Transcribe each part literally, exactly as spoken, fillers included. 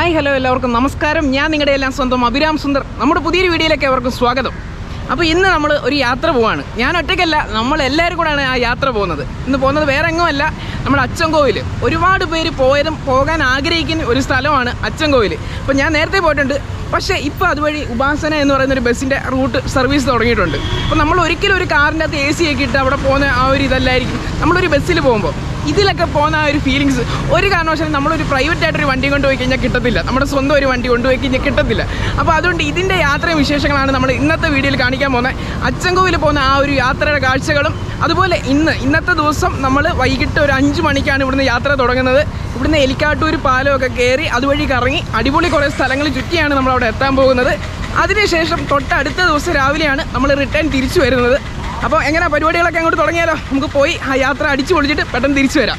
Hi hello എല്ലാവർക്കും നമസ്കാരം. ഞാൻ നിങ്ങളുടെ എല്ലാം സ്വന്തം അഭിരാം സുന്ദർ. നമ്മുടെ പുതിയൊരു വീഡിയോയിലേക്ക് അവർക്കും സ്വാഗതം. അപ്പോൾ ഇന്ന് നമ്മൾ ഒരു യാത്ര പോവാണ്. ഞാൻ ഒറ്റയ്ക്കല്ല, നമ്മളെല്ലാവരും കൂടെയാണ് ആ യാത്ര പോകുന്നത്. ഇന്ന് പോകുന്നത് വേറെ എങ്ങുമല്ല, നമ്മുടെ അച്ചൻകോവിൽ. ഒരുപാട് പേര് പോയതും പോകാൻ ആഗ്രഹിക്കുന്ന ഒരു സ്ഥലമാണ് അച്ചൻകോവിൽ. അപ്പോൾ ഞാൻ നേരത്തെ പോയിട്ടുണ്ട്, പക്ഷേ ഇപ്പോൾ അതുവഴി ഉപാസന എന്ന് പറയുന്നൊരു ബസ്സിൻ്റെ റൂട്ട് സർവീസ് തുടങ്ങിയിട്ടുണ്ട്. അപ്പോൾ നമ്മൾ ഒരിക്കലും ഒരു കാറിൻ്റെ അകത്ത് എ സി ഒക്കെ ഇട്ട് അവിടെ പോകുന്ന ആ ഒരു ഇതല്ലായിരിക്കും നമ്മളൊരു ബസ്സിൽ പോകുമ്പോൾ. ഇതിലൊക്കെ പോകുന്ന ആ ഒരു ഫീലിങ്സ് ഒരു കാരണവശാലും നമ്മളൊരു പ്രൈവറ്റ് ആയിട്ടൊരു വണ്ടി കൊണ്ടുപോയി കഴിഞ്ഞാൽ കിട്ടത്തില്ല. നമ്മുടെ സ്വന്തം ഒരു വണ്ടി കൊണ്ടുപോയി കഴിഞ്ഞാൽ കിട്ടത്തില്ല. അപ്പോൾ അതുകൊണ്ട് ഇതിൻ്റെ യാത്രയും വിശേഷങ്ങളാണ് നമ്മൾ ഇന്നത്തെ വീഡിയോയിൽ കാണിക്കാൻ പോകുന്നത്. അച്ചൻകോവിൽ പോകുന്ന ആ ഒരു യാത്രയുടെ കാഴ്ചകളും, അതുപോലെ ഇന്ന് ഇന്നത്തെ ദിവസം നമ്മൾ വൈകിട്ട് ഒരു അഞ്ച് മണിക്കാണ് ഇവിടുന്ന് യാത്ര തുടങ്ങുന്നത്. ഇവിടുന്ന് എലിക്കാട്ടൂർ പാലമൊക്കെ കയറി അതുവഴി കറങ്ങി അടിപൊളി കുറേ സ്ഥലങ്ങൾ ചുറ്റിയാണ് നമ്മളവിടെ എത്താൻ പോകുന്നത്. അതിനുശേഷം തൊട്ടടുത്ത ദിവസം രാവിലെയാണ് നമ്മൾ റിട്ടേൺ തിരിച്ചു വരുന്നത്. അപ്പോൾ എങ്ങനെ പരിപാടികളൊക്കെ അങ്ങോട്ട് തുടങ്ങിയാലോ? നമുക്ക് പോയി ആ യാത്ര അടിച്ചു പൊളിച്ചിട്ട് പെട്ടെന്ന് തിരിച്ചു വരാം.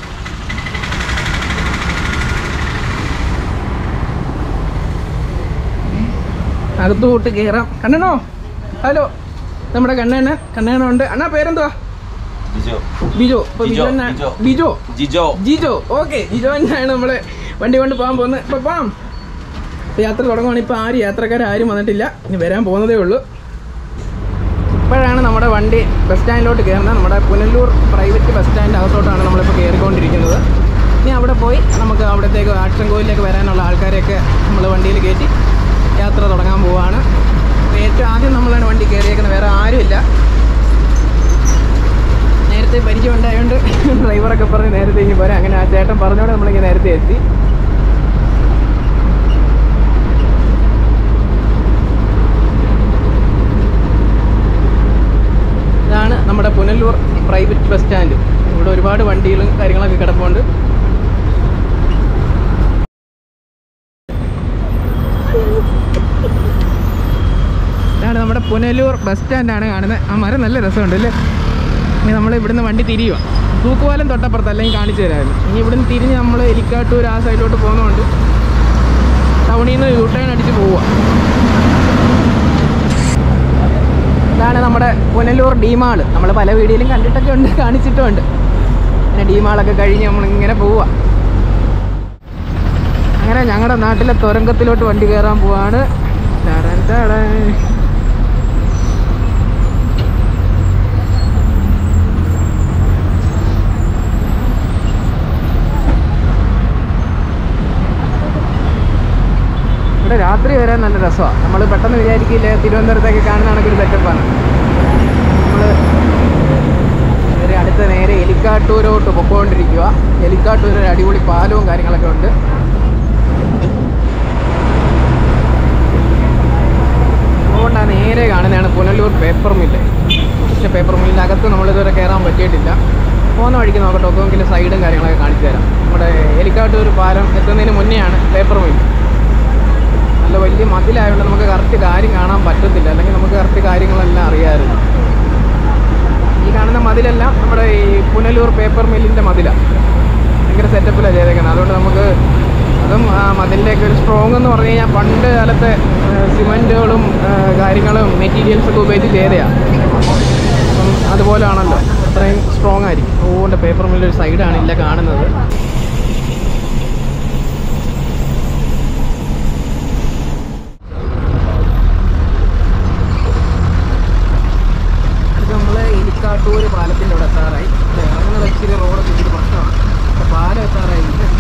അകത്ത് പോട്ട് കയറാം. കണ്ണനോ? ഹലോ, നമ്മുടെ കണ്ണേണ് കണ്ണേനുണ്ട്. അണ്ണാ പേരെന്തുവാ? ബിജോ. അപ്പോൾ ബിജോ ബിജോ ജിജോ ജിജോ ഓക്കെ ജിജോ തന്നെയാണ് നമ്മൾ വണ്ടി കൊണ്ട് പോകാൻ പോകുന്നത്. ഇപ്പോൾ പോകാം. ഇപ്പോൾ യാത്ര തുടങ്ങുവാണ്. ഇപ്പോൾ ആരും യാത്രക്കാരും വന്നിട്ടില്ല, ഇനി വരാൻ പോകുന്നതേ ഉള്ളൂ. ഇപ്പോഴാണ് നമ്മുടെ വണ്ടി ബസ് സ്റ്റാൻഡിലോട്ട് കയറുന്നത്. നമ്മുടെ പുനലൂർ പ്രൈവറ്റ് ബസ് സ്റ്റാൻഡ് അകത്തോട്ടാണ് നമ്മളിപ്പോൾ കയറിക്കൊണ്ടിരിക്കുന്നത്. ഇനി അവിടെ പോയി നമുക്ക് അവിടത്തേക്ക് അച്ചൻകോവിലേക്ക് വരാനുള്ള ആൾക്കാരെയൊക്കെ നമ്മൾ വണ്ടിയിൽ കയറ്റി യാത്ര തുടങ്ങാൻ പോവുകയാണ്. ഏറ്റവും ആദ്യം നമ്മളാണ് വണ്ടി കയറിയേക്കുന്നത്, വേറെ ആരുമില്ല. നേരത്തെ പരിചയം ഉണ്ടായതുകൊണ്ട് ഡ്രൈവറൊക്കെ പറഞ്ഞ് നേരത്തെ ഇനി പോരാ, അങ്ങനെ ആ ചേട്ടൻ പറഞ്ഞോടെ നമ്മളിങ്ങനെ നേരത്തെ എത്തി. ഇതാണ് നമ്മുടെ പുനലൂർ പ്രൈവറ്റ് ബസ് സ്റ്റാൻഡ്. ഇവിടെ ഒരുപാട് വണ്ടികളും കാര്യങ്ങളൊക്കെ കിടപ്പുണ്ട്. ഇതാണ് നമ്മുടെ പുനലൂർ ബസ് സ്റ്റാൻഡാണ് കാണുന്നത്. ആ മരം നല്ല രസമുണ്ട് അല്ലേ? ഇനി നമ്മൾ ഇവിടുന്ന് വണ്ടി തിരിയുക. തൂക്കുപാലം തൊട്ടപ്പുറത്ത്, അല്ലെങ്കിൽ കാണിച്ചു തരാമായിരുന്നു. ഇനി ഇവിടുന്ന് തിരിഞ്ഞ് നമ്മൾ എലിക്കാട്ടൂർ ആ സൈഡിലോട്ട് പോകുന്നതുകൊണ്ട് ടൗണിൽ നിന്ന് യൂ ടേൺ അടിച്ച് പോവുക. ഇതാണ് നമ്മുടെ പുനലൂർ ഡിമാൾ. നമ്മൾ പല വീഡിയോയിലും കണ്ടിട്ടൊക്കെ ഉണ്ട്, കാണിച്ചിട്ടുമുണ്ട്. അങ്ങനെ ഡിമാളൊക്കെ കഴിഞ്ഞ് നമ്മളിങ്ങനെ പോവുക. അങ്ങനെ ഞങ്ങളുടെ നാട്ടിലെ തുരങ്കത്തിലോട്ട് വണ്ടി കയറാൻ പോവാണ്. ഇവിടെ രാത്രി വരാൻ നല്ല രസമാണ്. നമ്മൾ പെട്ടെന്ന് വിചാരിക്കില്ല തിരുവനന്തപുരത്തേക്ക് കാണുന്ന കണക്കൊരു സെറ്റപ്പാണ്. നമ്മൾ അടുത്ത നേരെ എലിക്കാട്ടൂരോട്ട് പൊക്കോണ്ടിരിക്കുക. എലിക്കാട്ടൂർ ഒരു അടിപൊളി പാലവും കാര്യങ്ങളൊക്കെ ഉണ്ട്. അതുകൊണ്ടാണ് നേരെ കാണുന്നതാണ് പുനലൂർ പേപ്പർ മില്ല്. പക്ഷേ പേപ്പർ മില്ലിൻ്റെ അകത്ത് നമ്മളിതുവരെ കയറാൻ പറ്റിയിട്ടില്ല. പോകുന്ന വഴിക്ക് നോക്കട്ടെ, ഒക്കെങ്കിലും സൈഡും കാര്യങ്ങളൊക്കെ കാണിച്ചു തരാം. നമ്മുടെ എലിക്കാട്ടൂർ പാലം എത്തുന്നതിന് മുന്നെയാണ് പേപ്പർ മില്ല്. നല്ല വലിയ മതിലായതുകൊണ്ട് നമുക്ക് കറക്റ്റ് കാര്യം കാണാൻ പറ്റത്തില്ല, അല്ലെങ്കിൽ നമുക്ക് കറക്റ്റ് കാര്യങ്ങളെല്ലാം അറിയാമായിരുന്നു. ഈ കാണുന്ന മതിലെല്ലാം നമ്മുടെ ഈ പുനലൂർ പേപ്പർ മില്ലിൻ്റെ മതിലാണ്. ഭയങ്കര സെറ്റപ്പിലാണ് ചെയ്തേക്കുന്നത്. അതുകൊണ്ട് നമുക്ക് അതും ആ മതിലിൻ്റെയൊക്കെ ഒരു സ്ട്രോങ് എന്ന് പറഞ്ഞു കഴിഞ്ഞാൽ പണ്ട് കാലത്തെ സിമൻറ്റുകളും കാര്യങ്ങളും മെറ്റീരിയൽസൊക്കെ ഉപയോഗിച്ച് ചെയ്തതാണ്. അപ്പം അതുപോലെ ആണല്ലോ, അത്രയും സ്ട്രോങ് ആയിരിക്കും. അതുകൊണ്ട് പേപ്പർ മില്ലൊരു സൈഡാണ് ഇല്ല കാണുന്നത്. എലിക്കാട്ടൂർ പാലത്തിൻ്റെ അവിടെ എത്താറായി. ഇറങ്ങുന്നത് ഇച്ചിരി റോഡൊക്കെ ഇച്ചിരി പ്രശ്നമാണ്. അപ്പോൾ പാലം എത്താറായി.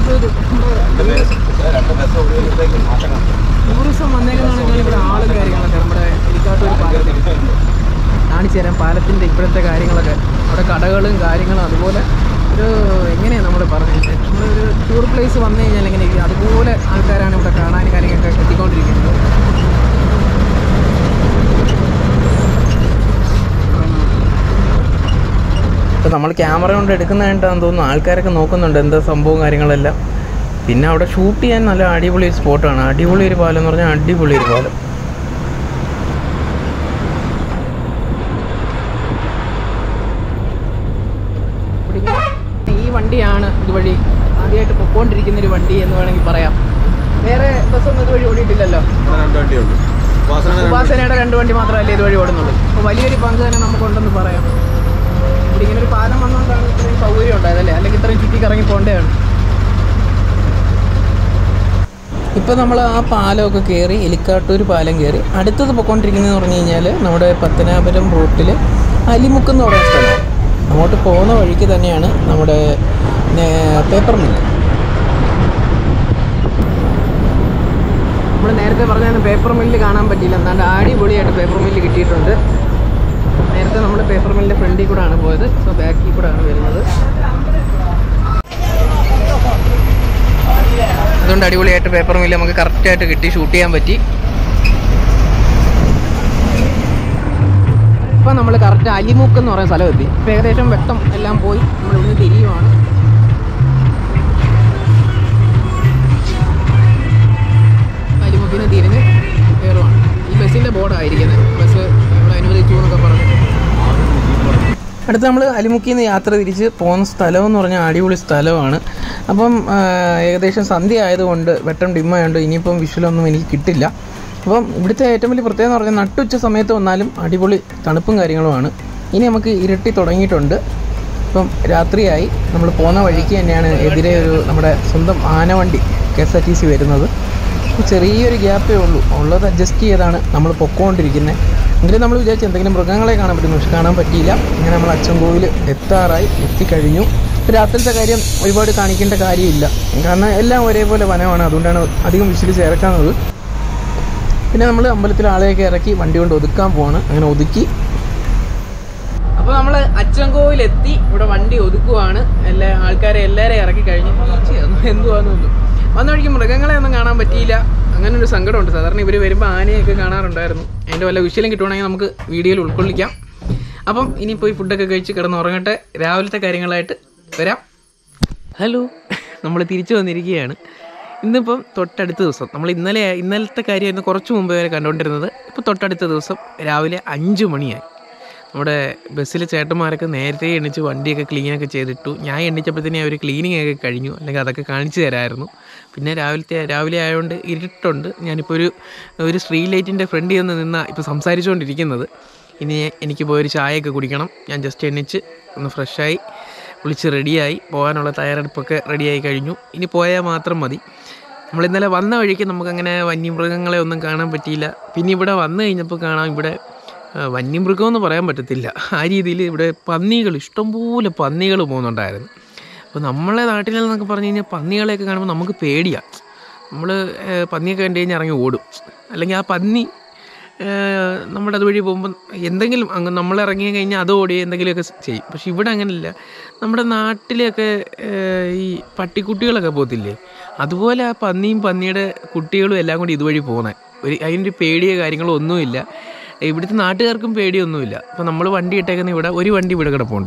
ടൂറിസം വന്നേക്കുന്നതാണെങ്കിൽ ഇവിടെ ആളും കാര്യങ്ങളൊക്കെ നമ്മുടെ എലിക്കാട്ടൂർ പാലത്തിൽ കാണിച്ചു തരാം. പാലത്തിൻ്റെ ഇപ്പോഴത്തെ കാര്യങ്ങളൊക്കെ, അവിടെ കടകളും കാര്യങ്ങളും, അതുപോലെ ഒരു എങ്ങനെയാണ് നമ്മൾ പറഞ്ഞത്, നമ്മളൊരു ടൂർ പ്ലേസ് വന്നു കഴിഞ്ഞാൽ എങ്ങനെ അതുപോലെ ആൾക്കാരാണ് ഇവിടെ കാണാൻ കാര്യങ്ങളൊക്കെ എത്തിക്കൊണ്ടിരിക്കുന്നത്. ഇപ്പോൾ നമ്മൾ ക്യാമറ കൊണ്ട് എടുക്കുന്നതായിട്ടാണെന്ന് തോന്നുന്നു ആൾക്കാരൊക്കെ നോക്കുന്നുണ്ട് എന്താ സംഭവം കാര്യങ്ങളെല്ലാം. പിന്നെ അവിടെ ഷൂട്ട് ചെയ്യാൻ നല്ല അടിപൊളി ഒരു സ്പോട്ടാണ്. അടിപൊളി ഒരു പാലം എന്ന് പറഞ്ഞാൽ അടിപൊളി ഒരു പാലം. ഈ വണ്ടിയാണ് ഇതുവഴി ആദ്യമായിട്ട് പൊക്കോണ്ടിരിക്കുന്നൊരു വണ്ടി എന്ന് വേണമെങ്കിൽ പറയാം. വേറെ ബസ്സൊന്നും ഇതുവഴി ഓടിയിട്ടില്ലല്ലോ. ഉപാസനയുടെ രണ്ട് വണ്ടി മാത്രമല്ലേ ഇതുവഴി ഓടുന്നുള്ളൂ. അപ്പോൾ വലിയൊരു പങ്ക് തന്നെ നമുക്കുണ്ടെന്ന് പറയാം. ഇവിടെ ഇങ്ങനെ ഒരു പാലം വന്നുകൊണ്ടാണ് ഇത്രയും സൗകര്യം ഉണ്ടായതല്ലേ, അല്ലെങ്കിൽ ഇത്രയും ചുറ്റി കറങ്ങി പോകേണ്ടതാണ്. ഇപ്പോൾ നമ്മൾ ആ പാലമൊക്കെ കയറി എലിക്കാട്ടൂർ പാലം കയറി അടുത്തത് പോയിക്കൊണ്ടിരിക്കുന്നതെന്ന് പറഞ്ഞു കഴിഞ്ഞാൽ നമ്മുടെ പത്തനാപുരം റൂട്ടിൽ അലിമുക്ക് എന്ന് പറയുന്ന സ്ഥലം. അങ്ങോട്ട് പോകുന്ന വഴിക്ക് തന്നെയാണ് നമ്മുടെ പേപ്പർ മില്ല്. നമ്മൾ നേരത്തെ പറഞ്ഞാൽ പേപ്പർ മില്ല് കാണാൻ പറ്റിയില്ല, എന്നാണ്ട് അടിപൊളിയായിട്ട് പേപ്പർ മില്ല് കിട്ടിയിട്ടുണ്ട്. നേരത്തെ നമ്മൾ പേപ്പർ മില്ലിൻ്റെ ഫ്രണ്ടിൽ കൂടെ ആണ് പോയത്, ഇപ്പോൾ ബാക്കിൽ കൂടെ ആണ് വരുന്നത്. അതുകൊണ്ട് അടിപൊളിയായിട്ട് പേപ്പർ മില്ല് നമുക്ക് കറക്റ്റായിട്ട് കിട്ടി, ഷൂട്ട് ചെയ്യാൻ പറ്റി. ഇപ്പം നമ്മൾ കറക്റ്റ് അലിമുക്ക് എന്ന് പറയുന്ന സ്ഥലം എത്തി. ഇപ്പം ഏകദേശം വെട്ടം എല്ലാം പോയി, നമ്മൾ ഇന്ന് തിരിയുവാണ്. അലിമുക്കിന് തിരിഞ്ഞ് കയറുവാണ്. ഈ ബസ്സിൻ്റെ ബോർഡായിരിക്കുന്നത്, ബസ് ഇവിടെ അനുവദിച്ചു എന്നൊക്കെ പറഞ്ഞു. അടുത്ത് നമ്മൾ അലിമുക്കിൽ നിന്ന് യാത്ര തിരിച്ച് പോകുന്ന സ്ഥലം എന്ന് പറഞ്ഞാൽ അടിപൊളി സ്ഥലമാണ്. അപ്പം ഏകദേശം സന്ധ്യ ആയതുകൊണ്ട് വെട്ടം ഡിമ്മായതുകൊണ്ട് ഇനിയിപ്പം വിഷ്വലൊന്നും എനിക്ക് കിട്ടില്ല. അപ്പം ഇവിടുത്തെ ഏറ്റവും വലിയ പ്രത്യേകത എന്ന് പറഞ്ഞാൽ നട്ടുച്ച സമയത്ത് വന്നാലും അടിപൊളി തണുപ്പും കാര്യങ്ങളുമാണ്. ഇനി നമുക്ക് ഇരുട്ടി തുടങ്ങിയിട്ടുണ്ട്. ഇപ്പം രാത്രിയായി. നമ്മൾ പോകുന്ന വഴിക്ക് തന്നെയാണ് എതിരെ ഒരു നമ്മുടെ സ്വന്തം ആനവണ്ടി K S R T C വരുന്നത്. ചെറിയൊരു ഗ്യാപ്പേ ഉള്ളൂ, ഉള്ളത് അഡ്ജസ്റ്റ് ചെയ്താണ് നമ്മൾ പൊക്കോണ്ടിരിക്കുന്നത്. എങ്കിലും നമ്മൾ വിചാരിച്ചു എന്തെങ്കിലും മൃഗങ്ങളെ കാണാൻ പറ്റുന്നു, പക്ഷെ കാണാൻ പറ്റിയില്ല. ഇങ്ങനെ നമ്മൾ അച്ചൻകോവിൽ എത്താറായി, എത്തിക്കഴിഞ്ഞു. രാത്രിത്തെ കാര്യം ഒരുപാട് കാണിക്കേണ്ട കാര്യമില്ല, കാരണം എല്ലാം ഒരേപോലെ വനമാണ്, അതുകൊണ്ടാണ് അധികം വിഷ്വല് ചേർക്കുന്നത്. പിന്നെ നമ്മൾ അമ്പലത്തിൽ ആളെയൊക്കെ ഇറക്കി വണ്ടി കൊണ്ട് ഒതുക്കാൻ പോവാണ്. അങ്ങനെ ഒതുക്കി. അപ്പോൾ നമ്മൾ അച്ചൻകോവിലെത്തി, ഇവിടെ വണ്ടി ഒതുക്കുവാണ്. എല്ലാ ആൾക്കാരെ എല്ലാവരെയും ഇറക്കി കഴിഞ്ഞു. എന്തുവാന്ന് വന്ന വഴിക്ക് മൃഗങ്ങളെ ഒന്നും കാണാൻ പറ്റിയില്ല, അങ്ങനെ ഒരു സങ്കടമുണ്ട്. സാധാരണ ഇവർ വരുമ്പോൾ ആനയൊക്കെ കാണാറുണ്ടായിരുന്നു. അതിൻ്റെ വല്ല വിഷ്വലും കിട്ടുവാണെങ്കിൽ നമുക്ക് വീഡിയോയിൽ ഉൾക്കൊള്ളിക്കാം. അപ്പം ഇനി പോയി ഫുഡൊക്കെ കഴിച്ച് കിടന്ന് ഉറങ്ങട്ടെ. രാവിലത്തെ കാര്യങ്ങളായിട്ട് വരാം. ഹലോ, നമ്മൾ തിരിച്ചു വന്നിരിക്കുകയാണ്. ഇന്നിപ്പം തൊട്ടടുത്ത ദിവസം, നമ്മൾ ഇന്നലെ ഇന്നലത്തെ കാര്യമായിരുന്നു കുറച്ച് മുമ്പ് വരെ കണ്ടുകൊണ്ടിരുന്നത്. ഇപ്പോൾ തൊട്ടടുത്ത ദിവസം രാവിലെ അഞ്ച് മണിയായി. നമ്മുടെ ബസ്സിൽ ചേട്ടന്മാരൊക്കെ നേരത്തെ എണ്ണിച്ച് വണ്ടിയൊക്കെ ക്ലീനൊക്കെ ചെയ്തിട്ടു. ഞാൻ എണ്ണിച്ചപ്പോഴത്തേനും അവർ ക്ലീനിങ് ഒക്കെ കഴിഞ്ഞു, അല്ലെങ്കിൽ അതൊക്കെ കാണിച്ചു തരാമായിരുന്നു. പിന്നെ രാവിലത്തെ രാവിലെ ആയതുകൊണ്ട് ഇരുട്ടുണ്ട്. ഞാനിപ്പോൾ ഒരു ഒരു സ്ട്രീറ്റ് ലൈറ്റിൻ്റെ ഫ്രണ്ടിൽ നിന്ന് നിന്നാണ് ഇപ്പോൾ സംസാരിച്ചുകൊണ്ടിരിക്കുന്നത്. ഇനി എനിക്ക് പോയൊരു ചായയൊക്കെ കുടിക്കണം. ഞാൻ ജസ്റ്റ് എണ്ണിച്ച് ഒന്ന് ഫ്രഷായി കുളിച്ച് റെഡിയായി പോകാനുള്ള തയ്യാറെടുപ്പൊക്കെ റെഡിയായി കഴിഞ്ഞു. ഇനി പോയാൽ മാത്രം മതി. നമ്മൾ ഇന്നലെ വന്ന വഴിക്ക് നമുക്കങ്ങനെ വന്യമൃഗങ്ങളെ ഒന്നും കാണാൻ പറ്റിയില്ല. പിന്നെ ഇവിടെ വന്നു കഴിഞ്ഞപ്പോൾ കാണാം, ഇവിടെ വന്യമൃഗമെന്ന് പറയാൻ പറ്റത്തില്ല, ആ രീതിയിൽ ഇവിടെ പന്നികൾ, ഇഷ്ടംപോലെ പന്നികൾ പോകുന്നുണ്ടായിരുന്നു. അപ്പോൾ നമ്മളെ നാട്ടിൽ നിന്നൊക്കെ പറഞ്ഞു കഴിഞ്ഞാൽ പന്നികളെയൊക്കെ കാണുമ്പോൾ നമുക്ക് പേടിയാണ്. നമ്മൾ പന്നിയൊക്കെ കണ്ടു കഴിഞ്ഞാൽ ഇറങ്ങി ഓടും, അല്ലെങ്കിൽ ആ പന്നി നമ്മുടെ അതുവഴി പോകുമ്പോൾ എന്തെങ്കിലും അങ്ങ് നമ്മളിറങ്ങി കഴിഞ്ഞാൽ അത് ഓടി എന്തെങ്കിലുമൊക്കെ ചെയ്യും. പക്ഷെ ഇവിടെ അങ്ങനെയില്ല. നമ്മുടെ നാട്ടിലൊക്കെ ഈ പട്ടിക്കുട്ടികളൊക്കെ പോകത്തില്ലേ, അതുപോലെ ആ പന്നിയും പന്നിയുടെ കുട്ടികളും എല്ലാം കൂടി ഇതുവഴി പോകുന്നത്. ഒരു അതിൻ്റെ പേടിയോ കാര്യങ്ങളോ ഒന്നുമില്ല. ഇവിടുത്തെ നാട്ടുകാർക്കും പേടിയൊന്നുമില്ല. അപ്പോൾ നമ്മൾ വണ്ടി ഇട്ടേക്കുന്ന ഇവിടെ ഒരു വണ്ടി ഇവിടെ കിടപ്പുണ്ട്,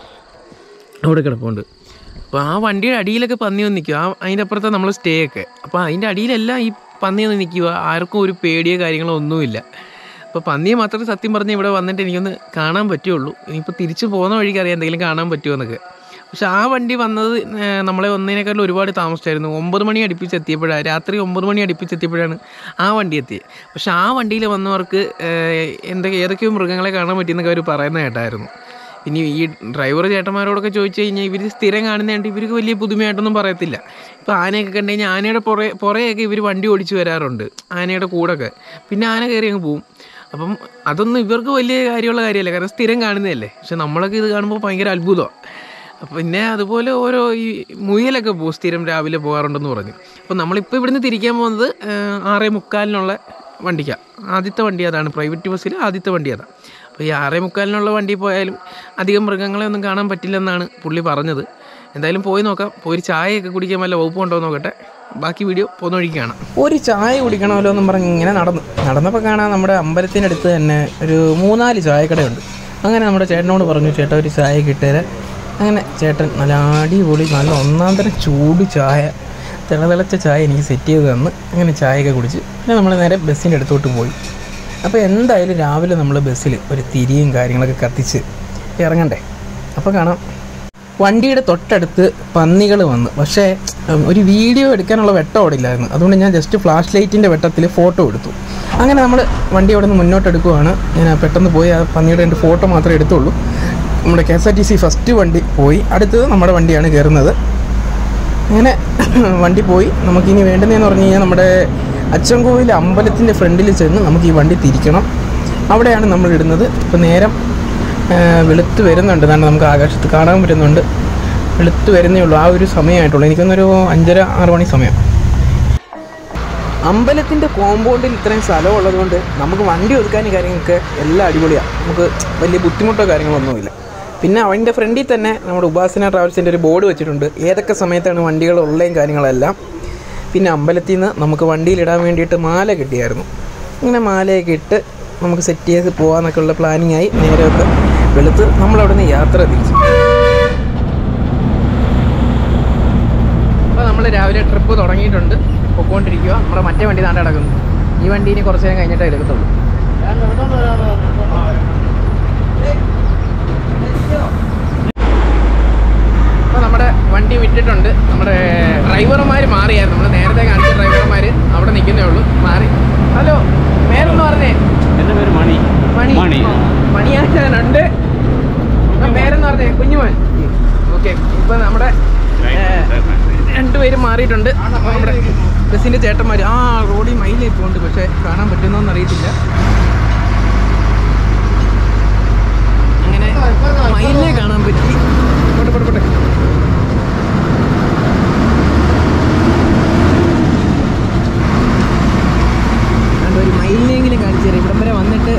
അവിടെ കിടപ്പുണ്ട്. അപ്പോൾ ആ വണ്ടിയുടെ അടിയിലൊക്കെ പന്നി വന്ന് നിൽക്കുക. ആ അതിൻ്റെ അപ്പുറത്തെ നമ്മൾ സ്റ്റേ ഒക്കെ. അപ്പോൾ അതിൻ്റെ അടിയിലെല്ലാം ഈ പന്നി വന്ന് നിൽക്കുക. ആർക്കും ഒരു പേടിയോ കാര്യങ്ങളോ ഒന്നുമില്ല. അപ്പോൾ പന്നിയെ മാത്രമേ സത്യം പറഞ്ഞ് ഇവിടെ വന്നിട്ട് എനിക്കൊന്ന് കാണാൻ പറ്റുള്ളൂ. ഇനിയിപ്പോൾ തിരിച്ച് പോകുന്ന വഴിക്ക് അറിയാം എന്തെങ്കിലും കാണാൻ പറ്റുമോ എന്നൊക്കെ. പക്ഷെ ആ വണ്ടി വന്നത് നമ്മളെ ഒന്നതിനേക്കാളും ഒരുപാട് താമസിച്ചായിരുന്നു. ഒമ്പത് മണി അടുപ്പിച്ച് എത്തിയപ്പോഴാണ്, രാത്രി ഒമ്പത് മണി അടുപ്പിച്ച് എത്തിയപ്പോഴാണ് ആ വണ്ടി എത്തിയത്. പക്ഷെ ആ വണ്ടിയിൽ വന്നവർക്ക് എന്തൊക്കെ ഏതൊക്കെയോ മൃഗങ്ങളെ കാണാൻ പറ്റിയെന്നൊക്കെ അവർ പറയുന്ന കേട്ടായിരുന്നു. ഇനി ഈ ഡ്രൈവർ ചേട്ടന്മാരോടൊക്കെ ചോദിച്ചു കഴിഞ്ഞാൽ ഇവർ സ്ഥിരം കാണുന്നതുകൊണ്ട് ഇവർക്ക് വലിയ പുതുമയായിട്ടൊന്നും പറയത്തില്ല. ഇപ്പോൾ ആനയൊക്കെ കണ്ടു കഴിഞ്ഞാൽ ആനയുടെ പുറേ പുറയൊക്കെ ഇവർ വണ്ടി ഓടിച്ച് വരാറുണ്ട്, ആനയുടെ കൂടൊക്കെ. പിന്നെ ആന കയറി അങ്ങ് പോവും. അപ്പം അതൊന്നും ഇവർക്ക് വലിയ കാര്യമുള്ള കാര്യമല്ല, കാരണം സ്ഥിരം കാണുന്നതല്ലേ. പക്ഷെ നമ്മളൊക്കെ ഇത് കാണുമ്പോൾ ഭയങ്കര അത്ഭുതമാണ്. പിന്നെ അതുപോലെ ഓരോ ഈ മുയലൊക്കെ പോകും, സ്ഥിരം രാവിലെ പോകാറുണ്ടെന്ന് പറഞ്ഞു. അപ്പോൾ നമ്മളിപ്പോൾ ഇവിടുന്ന് തിരിക്കാൻ പോകുന്നത് ആറേ മുക്കാലിനുള്ള വണ്ടിക്കാണ്. ആദ്യത്തെ വണ്ടി അതാണ്, പ്രൈവറ്റ് ബസ്സിൽ ആദ്യത്തെ വണ്ടി അതാണ്. അപ്പോൾ ഈ ആറേ മുക്കാലിനുള്ള വണ്ടി പോയാലും അധികം മൃഗങ്ങളെ ഒന്നും കാണാൻ പറ്റില്ലെന്നാണ് പുള്ളി പറഞ്ഞത്. എന്തായാലും പോയി നോക്കാം. പോയി ഒരു ചായയൊക്കെ കുടിക്കാൻ വല്ല വകുപ്പ് ഉണ്ടോ നോക്കട്ടെ. ബാക്കി വീഡിയോ പോകുന്ന വഴിക്ക് കാണാം. ഒരു ചായ കുടിക്കണമല്ലോ എന്നും പറഞ്ഞ് ഇങ്ങനെ നടന്നു നടന്നപ്പോൾ കാണാം നമ്മുടെ അമ്പലത്തിനടുത്ത് തന്നെ ഒരു മൂന്നാല് ചായക്കടയുണ്ട്. അങ്ങനെ നമ്മുടെ ചേട്ടനോട് പറഞ്ഞു, ചേട്ടാ ഒരു ചായ കിട്ടിയാൽ. അങ്ങനെ ചേട്ടൻ നല്ല അടിപൊളി നല്ല ഒന്നാം തരം ചൂട് ചായ, തിളതിളച്ച ചായ എനിക്ക് സെറ്റ് ചെയ്ത് തന്ന് അങ്ങനെ ചായയൊക്കെ കുടിച്ച് പിന്നെ നമ്മൾ നേരെ ബസ്സിൻ്റെ അടുത്തോട്ട് പോയി. അപ്പോൾ എന്തായാലും രാവിലെ നമ്മൾ ബസ്സിൽ ഒരു തിരിയും കാര്യങ്ങളൊക്കെ കത്തിച്ച് ഇറങ്ങണ്ടേ. അപ്പോൾ കാണാം വണ്ടിയുടെ തൊട്ടടുത്ത് പന്നികൾ വന്ന്, പക്ഷേ ഒരു വീഡിയോ എടുക്കാനുള്ള വെട്ടം അവിടെ ഇല്ലായിരുന്നു. അതുകൊണ്ട് ഞാൻ ജസ്റ്റ് ഫ്ലാഷ് ലൈറ്റിൻ്റെ വെട്ടത്തിൽ ഫോട്ടോ എടുത്തു. അങ്ങനെ നമ്മൾ വണ്ടി അവിടെ നിന്ന് മുന്നോട്ടെടുക്കുവാണ്. ഞാൻ പെട്ടെന്ന് പോയി ആ പന്നിയുടെ എൻ്റെ ഫോട്ടോ മാത്രമേ എടുത്തുള്ളൂ. നമ്മുടെ K S R T C first വണ്ടി പോയി, അടുത്തത് നമ്മുടെ വണ്ടിയാണ് കയറുന്നത്. അങ്ങനെ വണ്ടി പോയി. നമുക്കിനി വേണ്ടുന്നതെന്ന് പറഞ്ഞു കഴിഞ്ഞാൽ നമ്മുടെ അച്ചൻകോവിൽ അമ്പലത്തിൻ്റെ ഫ്രണ്ടിൽ ചെന്ന് നമുക്ക് ഈ വണ്ടി തിരിക്കണം. അവിടെയാണ് നമ്മൾ ഇടുന്നത്. ഇപ്പോൾ നേരം വെളുത്ത് വരുന്നുണ്ട്, കാരണം നമുക്ക് ആകാശത്ത് കാണാൻ പറ്റുന്നുണ്ട്. വെളുത്ത് വരുന്നേ ഉള്ളൂ, ആ ഒരു സമയമായിട്ടുള്ളൂ. എനിക്കൊന്നൊരു അഞ്ചര ആറ് മണി സമയം. അമ്പലത്തിൻ്റെ കോമ്പൗണ്ടിൽ ഇത്രയും സ്ഥലം ഉള്ളതുകൊണ്ട് നമുക്ക് വണ്ടി ഒതുക്കാനും കാര്യങ്ങളൊക്കെ എല്ലാം അടിപൊളിയാണ്. നമുക്ക് വലിയ ബുദ്ധിമുട്ടോ കാര്യങ്ങളൊന്നുമില്ല. പിന്നെ അവൻ്റെ ഫ്രണ്ടിൽ തന്നെ നമ്മുടെ ഉപാസന ട്രാവൽസിൻ്റെ ഒരു ബോർഡ് വെച്ചിട്ടുണ്ട്, ഏതൊക്കെ സമയത്താണ് വണ്ടികൾ ഉള്ളതും കാര്യങ്ങളെല്ലാം. പിന്നെ അമ്പലത്തിൽ നിന്ന് നമുക്ക് വണ്ടിയിലിടാൻ വേണ്ടിയിട്ട് മാല കിട്ടിയായിരുന്നു. ഇങ്ങനെ മാലയൊക്കെ ഇട്ട് നമുക്ക് സെറ്റ് ചെയ്ത് പോകാമെന്നൊക്കെ ഉള്ള പ്ലാനിങ് ആയി. നേരെയൊക്കെ വെളുത്ത് നമ്മളവിടെ നിന്ന് യാത്ര തിരിച്ചു. അപ്പോൾ നമ്മൾ രാവിലെ ട്രിപ്പ് തുടങ്ങിയിട്ടുണ്ട്, പൊക്കോണ്ടിരിക്കുക. നമ്മുടെ മറ്റേ വണ്ടി താണ്ട് കിടക്കുന്നു. ഈ വണ്ടി ഇനി കുറച്ച് നേരം കഴിഞ്ഞിട്ടേ എടുക്കത്തുള്ളൂ. അപ്പോൾ നമ്മുടെ വണ്ടി വിട്ടിട്ടുണ്ട്. നമ്മുടെ ഡ്രൈവർമാർ മാറിയായിരുന്നു. നമ്മൾ നേരത്തെ കാണിച്ച ഡ്രൈവർമാർ അവിടെ നിൽക്കുന്നേ ഉള്ളൂ, മാറി. ഹലോ, പേരെന്ന് പറഞ്ഞേ? എൻ്റെ പേര് മണി. മണി മണി മണിയാച്ചാനുണ്ട്. പേരെന്ന് പറഞ്ഞേ? കുഞ്ഞുമോൻ. ഓക്കെ. ഇപ്പം നമ്മുടെ രണ്ടുപേരും മാറിയിട്ടുണ്ട്. നമ്മുടെ ബസ്സിൻ്റെ ചേട്ടന്മാർ. ആ റോഡിൽ മയിലേ പോകുന്നുണ്ട്, പക്ഷേ കാണാൻ പറ്റുന്നോന്ന് അറിയത്തില്ല. അങ്ങനെ മയിലിനെ കാണാൻ പറ്റി. പോട്ടെ പോട്ടെ പോട്ടെ. ഒരു മയിലിനെങ്കിലും കാണിച്ചു തരാം. ഇവിടം വരെ വന്നിട്ട്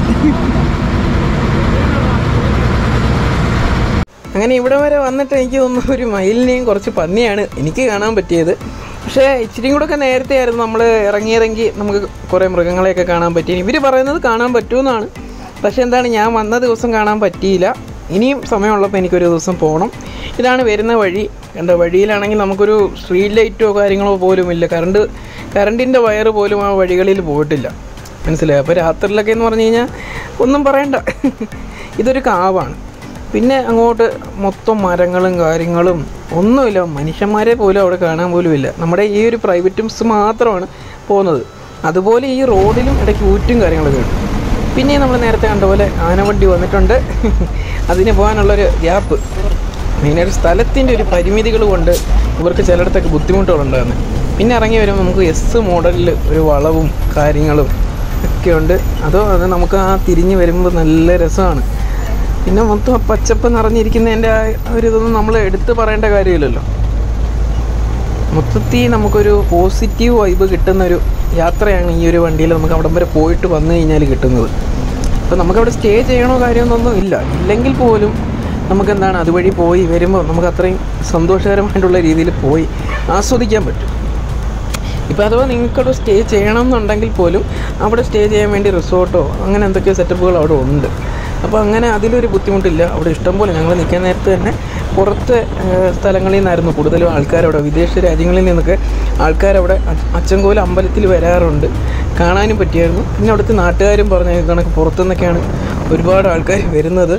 അങ്ങനെ ഇവിടെ വരെ വന്നിട്ട് എനിക്ക് തോന്നുന്നു ഒരു മയിലിനെയും കുറച്ച് പന്നിയാണ് എനിക്ക് കാണാൻ പറ്റിയത്. പക്ഷേ ഇച്ചിരിയും കൂടെ ഒക്കെ നേരത്തെ ആയിരുന്നു നമ്മൾ ഇറങ്ങിയതെങ്കിൽ നമുക്ക് കുറേ മൃഗങ്ങളെയൊക്കെ കാണാൻ പറ്റി. ഇവർ പറയുന്നത് കാണാൻ പറ്റുമെന്നാണ്, പക്ഷേ എന്താണ്, ഞാൻ വന്ന ദിവസം കാണാൻ പറ്റിയില്ല. ഇനിയും സമയമുള്ളപ്പോൾ എനിക്കൊരു ദിവസം പോകണം. ഇതാണ് വരുന്ന വഴി. കണ്ട വഴിയിലാണെങ്കിൽ നമുക്കൊരു സ്ട്രീറ്റ് ലൈറ്റോ കാര്യങ്ങളോ പോലും ഇല്ല. കറണ്ട് കറണ്ടിൻ്റെ വയറ് പോലും ആ വഴികളിൽ പോയിട്ടില്ല, മനസ്സിലായി. അപ്പോൾ രാത്രിയിലൊക്കെ എന്ന് പറഞ്ഞു കഴിഞ്ഞാൽ ഒന്നും പറയണ്ട, ഇതൊരു കാവാണ്. പിന്നെ അങ്ങോട്ട് മൊത്തം മരങ്ങളും കാര്യങ്ങളും ഒന്നുമില്ല, മനുഷ്യന്മാരെ പോലും അവിടെ കാണാൻ പോലും ഇല്ല. നമ്മുടെ ഈ ഒരു പ്രൈവറ്റ് ബസ് മാത്രമാണ് പോകുന്നത്. അതുപോലെ ഈ റോഡിലും ഇടയ്ക്ക് ഊറ്റും കാര്യങ്ങളൊക്കെ ഉണ്ട്. പിന്നെ നമ്മൾ നേരത്തെ കണ്ട പോലെ ആനവണ്ടി വന്നിട്ടുണ്ട്. അതിന് പോകാനുള്ളൊരു ഗ്യാപ്പ്, മെയിനായിട്ട് സ്ഥലത്തിൻ്റെ ഒരു പരിമിതികൾ കൊണ്ട് ഇവർക്ക് ചിലയിടത്തൊക്കെ ബുദ്ധിമുട്ടുകളുണ്ടാകുന്നത്. പിന്നെ ഇറങ്ങി വരുമ്പോൾ നമുക്ക് എസ് മോഡലിൽ ഒരു വളവും കാര്യങ്ങളും ഒക്കെ ഉണ്ട്. അതോ അത് നമുക്ക് ആ തിരിഞ്ഞ് വരുമ്പോൾ നല്ല രസമാണ്. പിന്നെ മൊത്തം പച്ചപ്പ് നിറഞ്ഞിരിക്കുന്നതിൻ്റെ ആ ഒരു ഇതൊന്നും നമ്മൾ എടുത്ത് പറയേണ്ട കാര്യമില്ലല്ലോ. മൊത്തത്തിൽ നമുക്കൊരു പോസിറ്റീവ് വൈബ് കിട്ടുന്നൊരു യാത്രയാണ് ഈ ഒരു വണ്ടിയിൽ നമുക്ക് അവിടം വരെ പോയിട്ട് വന്നു കഴിഞ്ഞാൽ കിട്ടുന്നത്. അപ്പോൾ നമുക്കവിടെ സ്റ്റേ ചെയ്യണോ കാര്യമൊന്നും ഇല്ല. ഇല്ലെങ്കിൽ പോലും നമുക്കെന്താണ് അതുവഴി പോയി വരുമ്പോൾ നമുക്ക് അത്രയും സന്തോഷകരമായിട്ടുള്ള രീതിയിൽ പോയി ആസ്വദിക്കാൻ പറ്റും. ഇപ്പോൾ അഥവാ നിങ്ങൾക്കവിടെ സ്റ്റേ ചെയ്യണം എന്നുണ്ടെങ്കിൽ പോലും അവിടെ സ്റ്റേ ചെയ്യാൻ വേണ്ടി റിസോർട്ടോ അങ്ങനെ എന്തൊക്കെയോ സെറ്റപ്പുകൾ അവിടെ ഉണ്ട്. അപ്പോൾ അങ്ങനെ അതിലൊരു ബുദ്ധിമുട്ടില്ല. അവിടെ ഇഷ്ടംപോലെ ഞങ്ങൾ നിൽക്കാൻ നേരത്ത് തന്നെ പുറത്തെ സ്ഥലങ്ങളിൽ നിന്നായിരുന്നു കൂടുതലും ആൾക്കാരവിടെ, വിദേശ രാജ്യങ്ങളിൽ നിന്നൊക്കെ ആൾക്കാരവിടെ അച്ചൻകോവിൽ അമ്പലത്തിൽ വരാറുണ്ട്. കാണാനും പറ്റിയായിരുന്നു. പിന്നെ അവിടുത്തെ നാട്ടുകാരും പറഞ്ഞ കണക്ക് പുറത്തുനിന്നൊക്കെയാണ് ഒരുപാട് ആൾക്കാർ വരുന്നത്.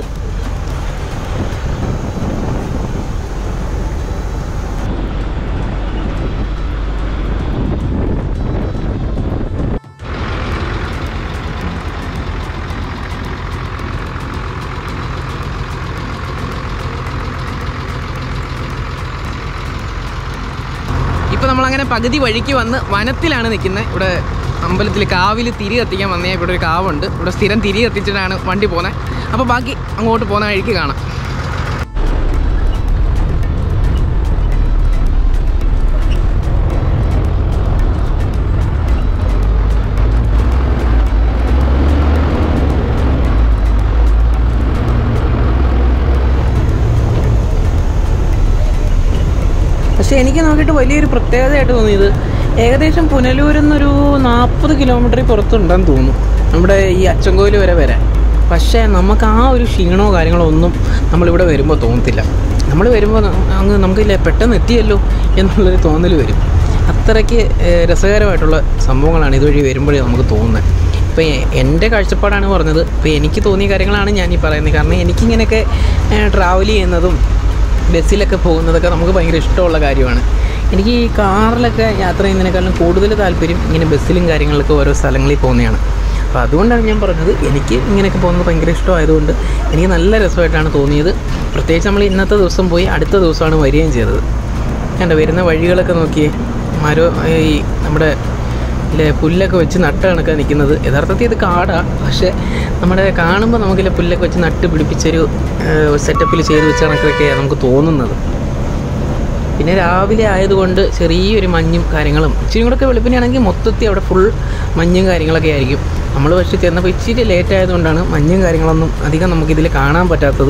ഇപ്പോൾ നമ്മളങ്ങനെ പകുതി വഴിക്ക് വന്ന് വനത്തിലാണ് നിൽക്കുന്നത്. ഇവിടെ അമ്പലത്തിൽ കാവിൽ തിരി കത്തിക്കാൻ വന്നേ. ഇവിടെ ഒരു കാവുണ്ട്, ഇവിടെ സ്ഥിരം തിരി കത്തിച്ചിട്ടാണ് വണ്ടി പോകുന്നത്. അപ്പോൾ ബാക്കി അങ്ങോട്ട് പോകുന്ന വഴിക്ക് കാണാം. പക്ഷേ എനിക്ക് നോക്കിയിട്ട് വലിയൊരു പ്രത്യേകതയായിട്ട് തോന്നിയത്, ഏകദേശം പുനലൂരിൽ നിന്നൊരു നാൽപ്പത് കിലോമീറ്റർ പുറത്തുണ്ടെന്ന് തോന്നുന്നു നമ്മുടെ ഈ അച്ചൻകോവിൽ വരെ വരാൻ. പക്ഷേ നമുക്ക് ആ ഒരു ക്ഷീണമോ കാര്യങ്ങളോ ഒന്നും നമ്മളിവിടെ വരുമ്പോൾ തോന്നത്തില്ല. നമ്മൾ വരുമ്പോൾ അങ്ങ് നമുക്കില്ല പെട്ടെന്ന് എത്തിയല്ലോ എന്നുള്ളൊരു തോന്നൽ വരും. അത്രയ്ക്ക് രസകരമായിട്ടുള്ള സംഭവങ്ങളാണ് ഇതുവഴി വരുമ്പോഴേ നമുക്ക് തോന്നുന്നത്. ഇപ്പോൾ എൻ്റെ കാഴ്ചപ്പാടാണ് പറഞ്ഞത്. ഇപ്പോൾ എനിക്ക് തോന്നിയ കാര്യങ്ങളാണ് ഞാൻ ഈ പറയുന്നത്. കാരണം എനിക്കിങ്ങനെയൊക്കെ ട്രാവൽ ചെയ്യുന്നതും ബസ്സിലൊക്കെ പോകുന്നതൊക്കെ നമുക്ക് ഭയങ്കര ഇഷ്ടമുള്ള കാര്യമാണ്. എനിക്ക് ഈ കാറിലൊക്കെ യാത്ര ചെയ്യുന്നതിനേക്കാളും കൂടുതൽ താല്പര്യം ഇങ്ങനെ ബസ്സിലും കാര്യങ്ങളിലൊക്കെ ഓരോ സ്ഥലങ്ങളിൽ പോകുന്നതാണ്. അപ്പോൾ അതുകൊണ്ടാണ് ഞാൻ പറഞ്ഞത് എനിക്ക് ഇങ്ങനെയൊക്കെ പോകുന്നത് ഭയങ്കര ഇഷ്ടമായതുകൊണ്ട് എനിക്ക് നല്ല രസമായിട്ടാണ് തോന്നിയത്. പ്രത്യേകിച്ച് നമ്മൾ ഇന്നത്തെ ദിവസം പോയി അടുത്ത ദിവസമാണ് വരികയും ചെയ്തത്. കണ്ട വരുന്ന വഴികളൊക്കെ നോക്കിയേ, മരം ഈ നമ്മുടെ ഇല്ലേ പുല്ലൊക്കെ വെച്ച് നട്ട് കണക്കാണ് നിൽക്കുന്നത്. യഥാർത്ഥത്തിൽ ഇത് കാടാണ്, പക്ഷേ നമ്മുടെ കാണുമ്പോൾ നമുക്കില്ല പുല്ലൊക്കെ വെച്ച് നട്ട് പിടിപ്പിച്ചൊരു സെറ്റപ്പിൽ ചെയ്ത് വെച്ച കണക്കൊക്കെയാണ് നമുക്ക് തോന്നുന്നത്. പിന്നെ രാവിലെ ആയതുകൊണ്ട് ചെറിയൊരു മഞ്ഞും കാര്യങ്ങളും, ഇച്ചിരി കൂടെ ഒക്കെ വെളുപ്പിനാണെങ്കിൽ മൊത്തത്തിൽ അവിടെ ഫുൾ മഞ്ഞും കാര്യങ്ങളൊക്കെ ആയിരിക്കും. നമ്മൾ പക്ഷേ ചെന്നപ്പോൾ ഇച്ചിരി ലേറ്റ് ആയതുകൊണ്ടാണ് മഞ്ഞും കാര്യങ്ങളൊന്നും അധികം നമുക്കിതിൽ കാണാൻ പറ്റാത്തത്.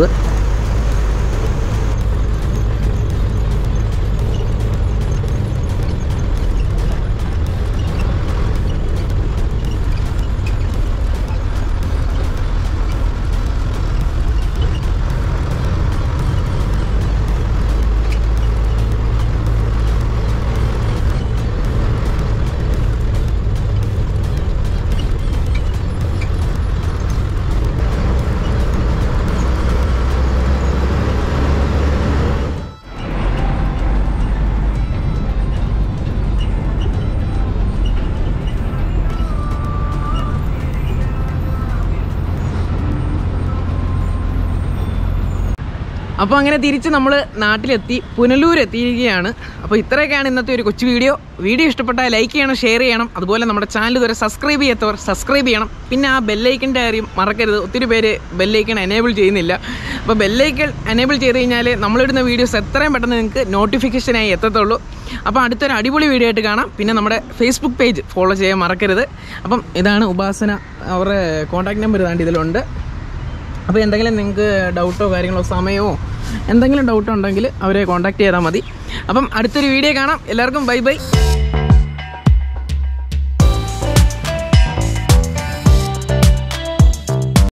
അപ്പോൾ അങ്ങനെ തിരിച്ച് നമ്മൾ നാട്ടിലെത്തി, പുനലൂർ എത്തിയിരിക്കുകയാണ്. അപ്പോൾ ഇത്രയൊക്കെയാണ് ഇന്നത്തെ ഒരു കൊച്ചു വീഡിയോ. വീഡിയോ ഇഷ്ടപ്പെട്ടാൽ ലൈക്ക് ചെയ്യണം, ഷെയർ ചെയ്യണം. അതുപോലെ നമ്മുടെ ചാനൽ ഇതുവരെ സബ്സ്ക്രൈബ് ചെയ്യാത്തവർ സബ്സ്ക്രൈബ് ചെയ്യണം. പിന്നെ ആ ബെല്ലൈക്കൻ്റെ കാര്യം മറക്കരുത്. ഒത്തിരി പേര് ബെല്ലൈക്കൺ എനേബിൾ ചെയ്യുന്നില്ല. അപ്പോൾ ബെല്ലൈക്കൺ എനേബിൾ ചെയ്ത് കഴിഞ്ഞാൽ നമ്മളിടുന്ന വീഡിയോസ് എത്രയും പെട്ടെന്ന് നിങ്ങൾക്ക് നോട്ടിഫിക്കേഷനായി എത്തത്തുള്ളൂ. അപ്പോൾ അടുത്തൊരു അടിപൊളി വീഡിയോ ആയിട്ട് കാണാം. പിന്നെ നമ്മുടെ ഫേസ്ബുക്ക് പേജ് ഫോളോ ചെയ്യാൻ മറക്കരുത്. അപ്പം ഇതാണ് ഉപാസന, അവരുടെ കോൺടാക്ട് നമ്പർ ഇതാണ്ട് ഇതിലുണ്ട്. അപ്പോൾ എന്തെങ്കിലും നിങ്ങൾക്ക് ഡൗട്ടോ കാര്യങ്ങളോ സമയമോ എന്തെങ്കിലും ഡൗട്ടോ ഉണ്ടെങ്കിൽ അവരെ കോൺടാക്ട് ചെയ്താൽ മതി. അപ്പം അടുത്തൊരു വീഡിയോ കാണാം. എല്ലാവർക്കും ബൈ ബൈ.